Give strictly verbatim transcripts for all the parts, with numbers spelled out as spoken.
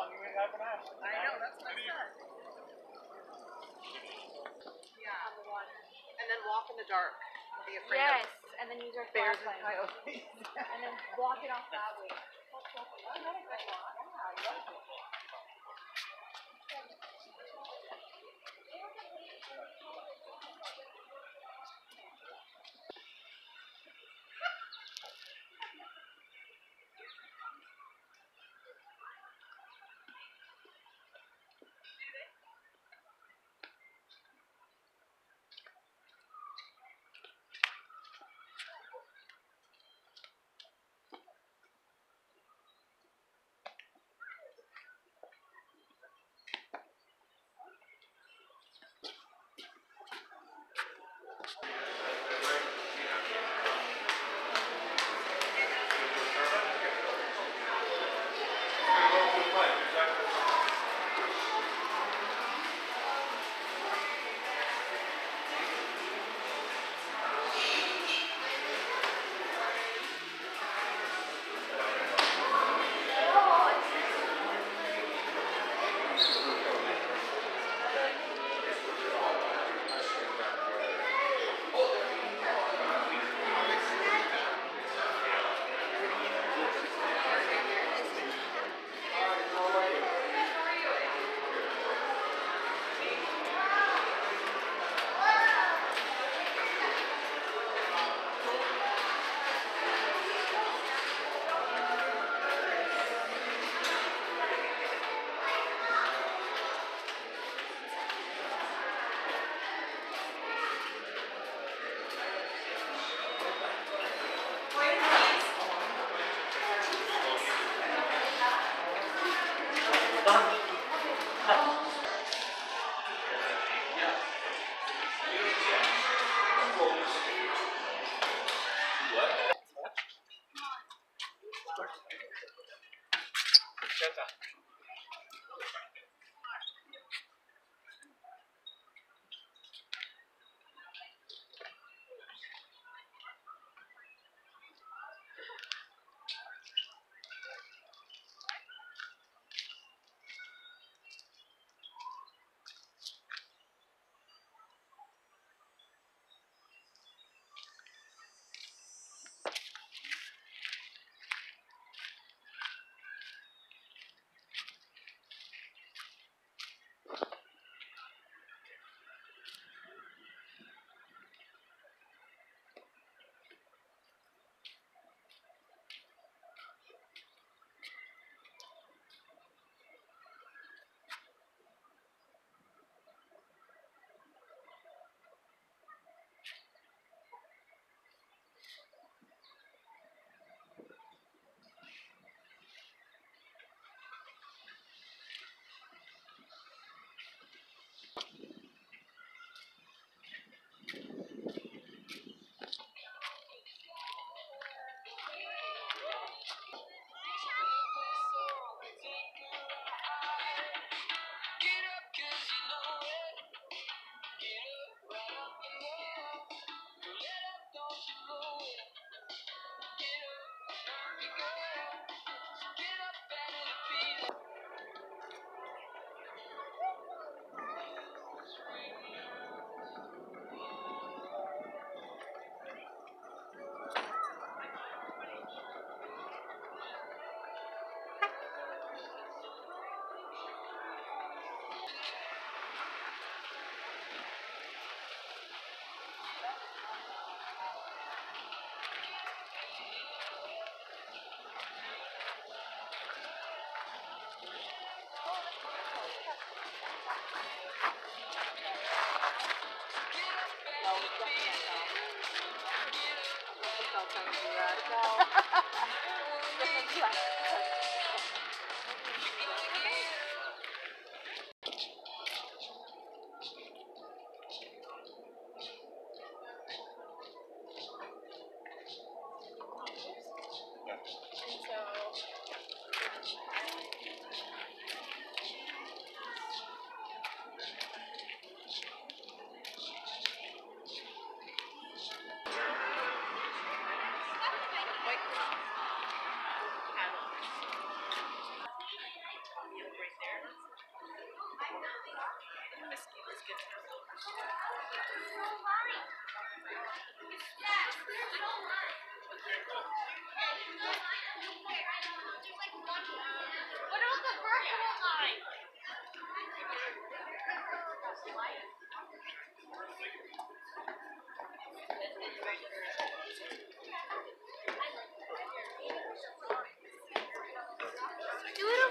long you have an ass. I know, that's what I said. Yeah. On the water. And then walk in the dark. Be afraid yes, of and then use our bears and flashlight. coyotes. And then walk it off that way. Yeah, I love it.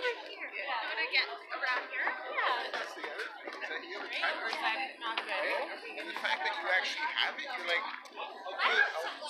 here. Yeah. Do it again around here? Yeah. That's the other thing, is that you have a track Or is record. that not good? Right? And the fact that you actually have it, you're like, okay, I'll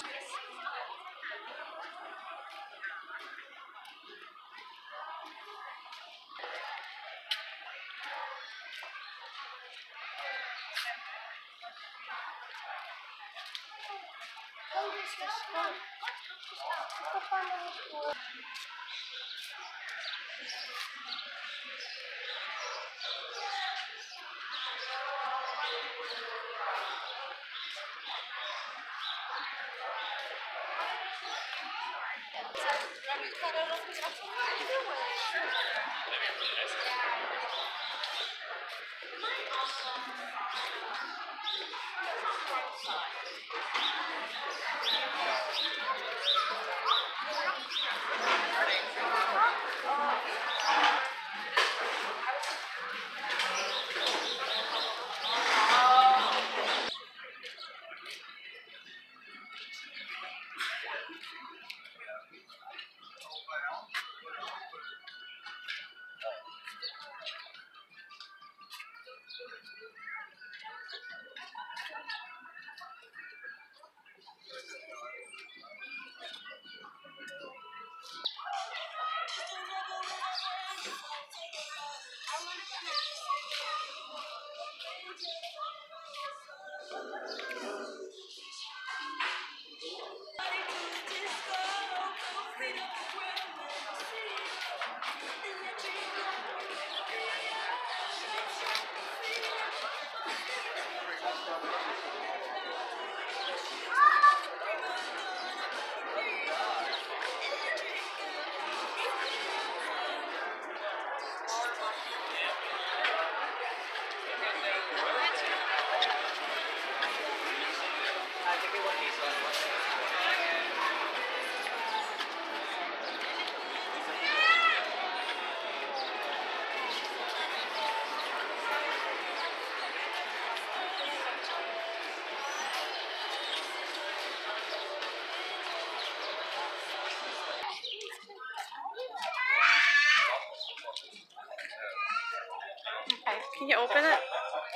Okay, can you open it?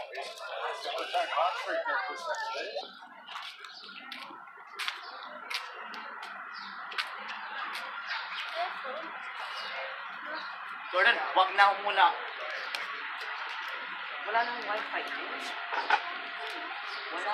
Jordan, wag na muna. Wala nang wifi. Wala.